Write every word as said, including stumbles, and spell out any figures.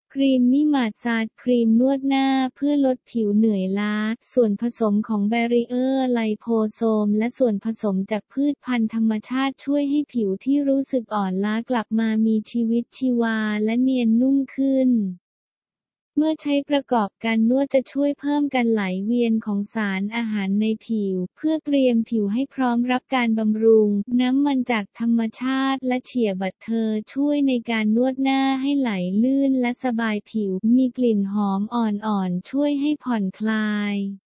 ครีมมิมาซาจครีมนวดหน้าเพื่อลดผิวเหนื่อยล้าส่วนผสมของแบริเออร์ไลโพโซมและส่วนผสมจากพืชพันธุ์ธรรมชาติช่วยให้ผิวที่รู้สึกอ่อนล้ากลับมามีชีวิตชีวาและเนียนนุ่มขึ้นเมื่อใช้ประกอบกันนวดจะช่วยเพิ่มการไหลเวียนของสารอาหารในผิวเพื่อเตรียมผิวให้พร้อมรับการบำรุงน้ำมันจากธรรมชาติและเฉียบัตเทอร์ช่วยในการนวดหน้าให้ไหลลื่นและสบายผิวมีกลิ่นหอมอ่อนๆช่วยให้ผ่อนคลาย